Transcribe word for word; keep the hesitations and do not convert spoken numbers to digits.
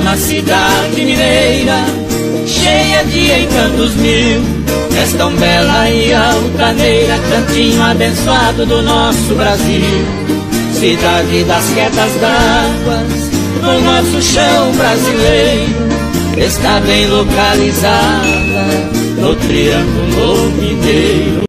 uma cidade mineira, cheia de encantos mil. És tão bela e altaneira, cantinho abençoado do nosso Brasil. Cidade das quietas d'águas, no nosso chão brasileiro, está bem localizada no Triângulo Mineiro.